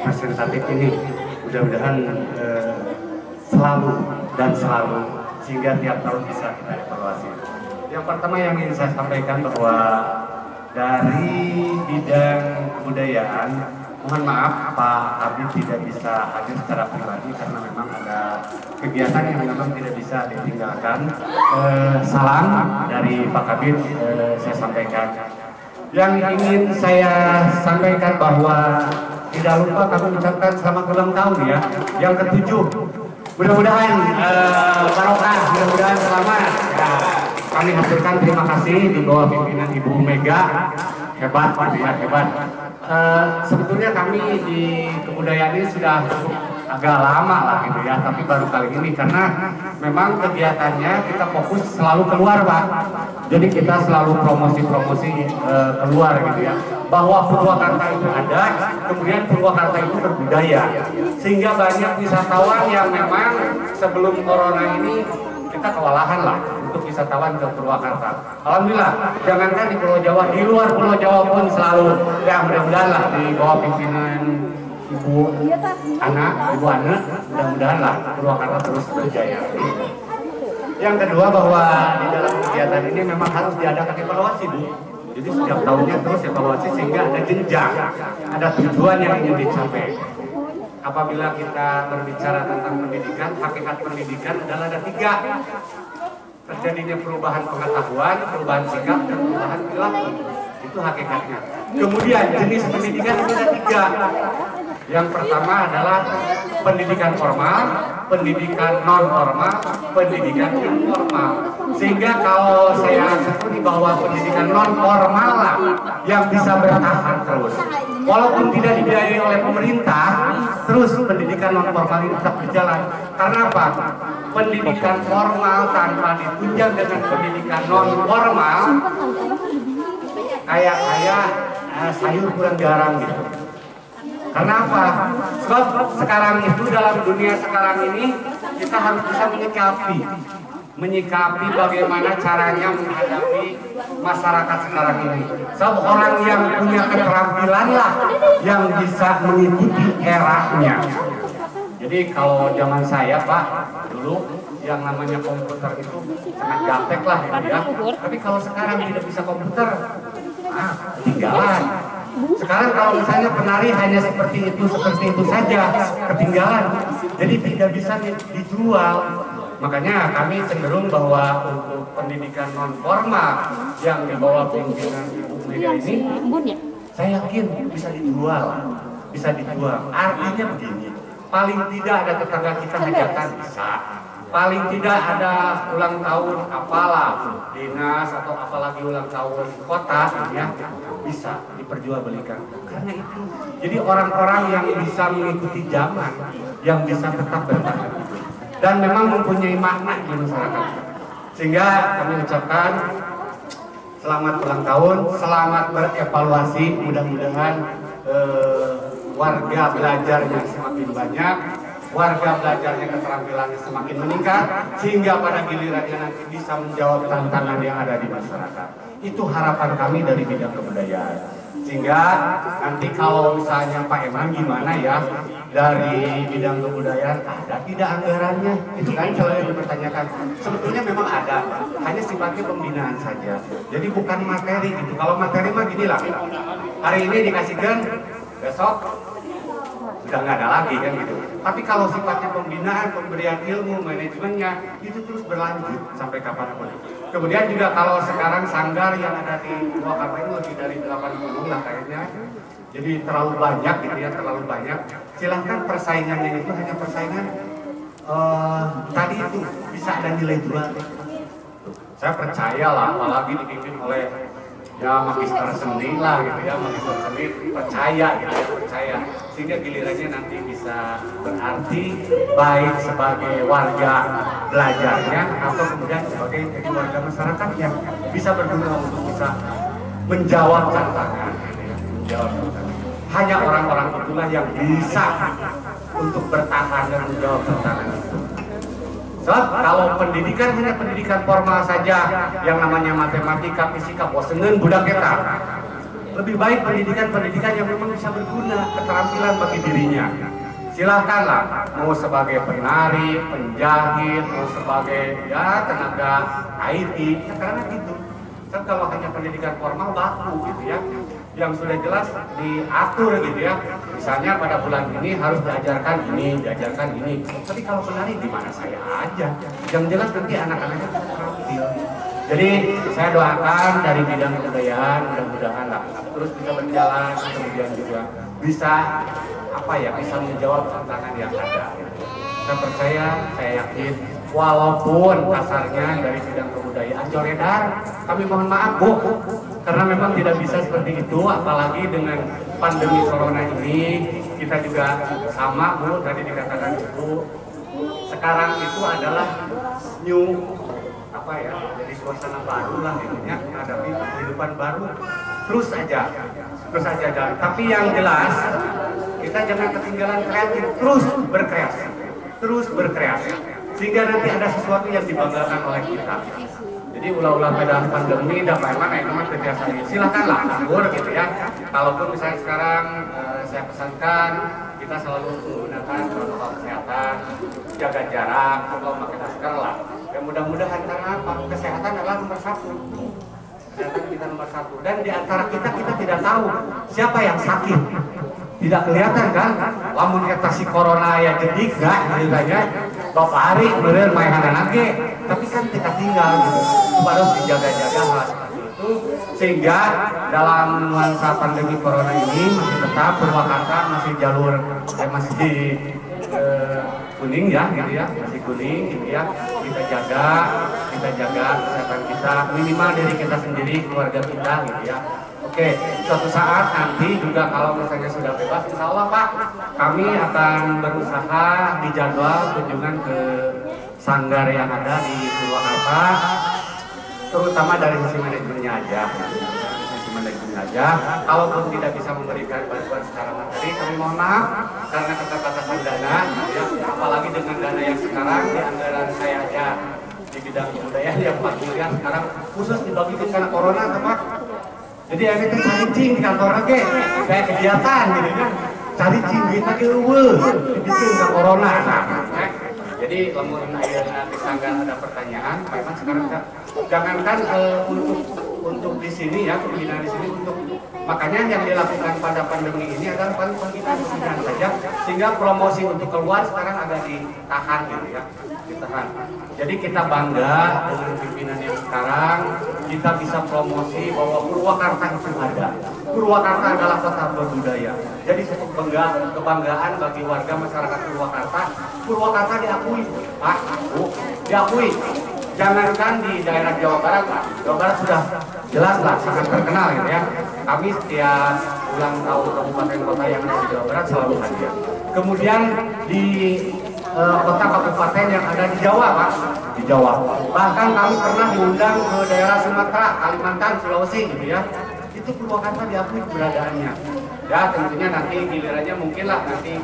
presentatif ini mudah-mudahan selalu dan selalu sehingga tiap tahun bisa kita evaluasi. Yang pertama yang ingin saya sampaikan bahwa dari bidang kebudayaan, mohon maaf Pak Kabid tidak bisa hadir secara pribadi karena memang ada kegiatan yang memang tidak bisa ditinggalkan. Salam dari Pak Kabid saya sampaikan. Yang ingin saya sampaikan bahwa tidak lupa kami ucapkan selamat ulang tahun ya, yang ke-7. Mudah-mudahan barokah, mudah-mudahan selamat. Ya, kami haturkan terima kasih di bawah pimpinan Ibu Mega, hebat, ya, hebat. Sebetulnya kami di kebudayaan ini sudah agak lama lah gitu ya, tapi baru kali ini karena memang kegiatannya kita fokus selalu keluar Pak. Jadi kita selalu promosi-promosi keluar gitu ya, bahwa Purwakarta itu ada, kemudian Purwakarta itu berbudaya, sehingga banyak wisatawan yang memang sebelum corona ini kita kewalahan lah untuk wisatawan ke Purwakarta. Alhamdulillah, jangankan di Pulau Jawa, di luar Pulau Jawa pun selalu ya mudah-mudahan lah di bawah pimpinan Ibu Ana, mudah-mudahan lah Purwakarta terus berjaya. Yang kedua bahwa di dalam kegiatan ini memang harus diadakan evaluasi Bu. Jadi setiap tahunnya terus evaluasi sehingga ada jenjang, ada tujuan yang ingin dicapai. Apabila kita berbicara tentang pendidikan, hakikat pendidikan adalah ada 3. Terjadinya perubahan pengetahuan, perubahan sikap, dan perubahan perilaku. Itu hakikatnya. Kemudian jenis pendidikan itu ada 3. Yang pertama adalah pendidikan formal, pendidikan non formal, pendidikan informal. Sehingga kalau saya sebut bahwa pendidikan non formal lah yang bisa bertahan terus, walaupun tidak dibiayai oleh pemerintah, terus pendidikan non formal ini tetap berjalan. Karena apa? Pendidikan formal tanpa ditunjang dengan pendidikan non formal, kayak sayur kurang garam gitu. Karena apa? Sebab sekarang itu dalam dunia sekarang ini kita harus bisa menyikapi bagaimana caranya menghadapi masyarakat sekarang ini. Sebab orang yang punya keterampilan lah yang bisa mengikuti eranya. Jadi kalau zaman saya Pak dulu yang namanya komputer itu sangat gaptek lah gitu ya. Tapi kalau sekarang tidak bisa komputer, ketinggalan. Sekarang kalau misalnya penari hanya seperti itu saja, ketinggalan. Jadi tidak bisa dijual. Makanya kami cenderung bahwa untuk pendidikan non formal yang di bawah pimpinan Ibu Mega ini, saya yakin bisa dijual. Artinya begini, paling tidak ada tetangga kita hajatan bisa. Paling tidak ada ulang tahun apalah dinas atau apalagi ulang tahun kota ya bisa diperjualbelikan. Karena itu jadi orang-orang yang bisa mengikuti zaman, yang bisa tetap bertahan dan memang mempunyai makna di masyarakat. Sehingga kami ucapkan selamat ulang tahun, selamat berevaluasi, mudah-mudahan warga belajarnya semakin banyak, warga belajarnya keterampilannya semakin meningkat, sehingga pada gilirannya nanti bisa menjawab tantangan yang ada di masyarakat. Itu harapan kami dari bidang kebudayaan. Sehingga nanti kalau misalnya Pak Eman gimana ya dari bidang kebudayaan, ada tidak anggarannya? Itu kan selalu dipertanyakan. Sebetulnya memang ada, hanya sifatnya pembinaan saja. Jadi bukan materi gitu. Kalau materi mah gini lah, hari ini dikasihkan, besok sudah nggak ada lagi kan gitu. Tapi kalau sifatnya pembinaan, pemberian ilmu, manajemennya itu terus berlanjut sampai kapanpun. Kemudian juga kalau sekarang sanggar yang ada di Purwakarta ini lebih dari 80 lah kayaknya. Jadi terlalu banyak gitu ya, terlalu banyak. Silahkan persaingannya itu hanya persaingan tadi itu bisa ada nilai jual. Saya percaya lah, apalagi dipimpin oleh ya magister seni lah gitu ya, magister seni percaya gitu ya, percaya sehingga gilirannya nanti bisa berarti baik sebagai warga belajarnya atau kemudian sebagai jadi warga masyarakat yang bisa berguna untuk bisa menjawab tantangan gitu ya, menjawab tantangan. Hanya orang-orang itulah yang bisa untuk bertahan dan menjawab tantangan itu. Sebab kalau pendidikan hanya pendidikan formal saja yang namanya matematika, fisika, boseneun budak kita. lebih baik pendidikan yang memang bisa berguna, keterampilan bagi dirinya. Silahkanlah, mau sebagai penari, penjahit, mau sebagai ya tenaga IT, sekarang gitu. Kan kalau hanya pendidikan formal baku gitu ya, yang sudah jelas diatur gitu ya. Misalnya pada bulan ini harus diajarkan ini. Tapi kalau penari di mana saya aja, yang jelas nanti anak-anaknya terampil. Jadi saya doakan dari bidang kebudayaan mudah-mudahan lah terus bisa berjalan, kemudian juga bisa bisa menjawab tantangan yang ada. Saya percaya, saya yakin, walaupun kasarnya dari bidang kebudayaan coredar, kami mohon maaf Bu, karena memang tidak bisa seperti itu, apalagi dengan pandemi corona ini, kita juga sama Bu, tadi dikatakan Ibu, sekarang itu adalah new jadi suasana baru lah intinya menghadapi kehidupan baru terus aja tapi yang jelas kita jangan ketinggalan kreatif, terus berkreasi sehingga nanti ada sesuatu yang dibanggakan oleh kita. Jadi ulah-ulah pada pandemi dapat emang biasa silahkanlah kabur gitu ya. Kalaupun misalnya sekarang saya pesankan kita selalu menggunakan protokol kesehatan, jaga jarak, atau pakai masker lah. Dan mudah-mudahan karena apa? Kesehatan adalah nomor satu. Kesehatan kita nomor satu. Dan di antara kita tidak tahu siapa yang sakit. Tidak kelihatan kan? Lamun kita si corona ya jadi gak ceritanya. Bapak hari bener mainan lagi. Tapi kan kita tinggal gitu. Harus dijaga-jaga hal seperti itu. Sehingga dalam nuansa pandemi corona ini masih tetap Purwakarta masih jalur masih kuning ya gitu ya, masih kuning gitu ya. Kita jaga kesehatan kita, minimal diri kita sendiri, keluarga kita gitu ya. Oke, suatu saat nanti juga kalau misalnya sudah bebas, insya Allah Pak, kami akan berusaha dijadwal kunjungan ke sanggar yang ada di Purwakarta, terutama dari sisi manajemennya aja. Kalaupun tidak bisa memberikan bantuan secara materi, kami mohon maaf karena keterbatasan dana, ya, apalagi dengan dana yang sekarang di anggaran saya aja di bidang kebudayaan yang 4 miliar sekarang khusus dibagikan karena corona, Pak. Jadi ini tuh cari cing di kantor lagi, kayak kegiatan gitu kan, cari cing kita ke dibikin ke corona. Jadi lamun nanti sanggar ada pertanyaan, memang sekarang jangankan untuk di sini ya, pembinaan di sini untuk makanya yang dilakukan pada pandemi ini adalah paling pembinaan saja, sehingga promosi untuk keluar sekarang agak ditahan gitu ya, ditahan. Jadi kita bangga dengan pimpinan yang sekarang, kita bisa promosi bahwa Purwakarta itu ada. Purwakarta adalah kota berbudaya. Jadi satu kebanggaan bagi warga masyarakat Purwakarta. Purwakarta diakui, Pak, Bu, diakui. Jangankan di daerah Jawa Barat, Pak. Jawa Barat sudah jelas lah, sangat terkenal gitu ya. Kami setiap ulang tahun kabupaten kota yang ada di Jawa Barat selalu hadir. Kemudian di kota kabupaten yang ada di Jawa, Pak, di Jawa. Bahkan kami pernah diundang ke daerah Sumatera, Kalimantan, Sulawesi gitu ya. Itu Purwakarta diakui keberadaannya. Ya tentunya nanti gilirannya mungkin lah nanti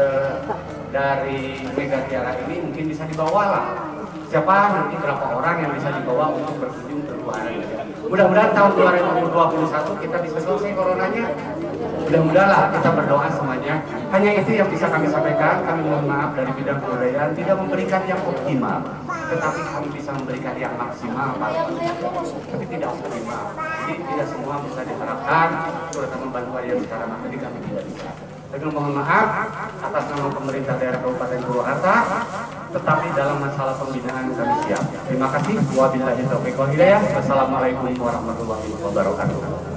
dari Mega Tiara ini mungkin bisa dibawa lah. Siapa nanti berapa orang yang bisa dibawa untuk berkunjung ke luar. Mudah-mudahan tahun 2021 kita bisa selesai coronanya. Mudah-mudahan lah kita berdoa semuanya. Hanya itu yang bisa kami sampaikan. Kami mohon maaf dari bidang kebudayaan tidak memberikan yang optimal, tetapi kami bisa memberikan yang maksimal, Pak. Tapi tidak optimal. Jadi tidak semua bisa diharapkan, terutama bantuan yang secara materi kami tidak bisa. Tapi mohon maaf atas nama pemerintah daerah Kabupaten Purwakarta, tetapi dalam masalah pembinaan kami siap. Terima kasih. Wabillahi taufiq wal hidayah. Wassalamualaikum warahmatullahi wabarakatuh.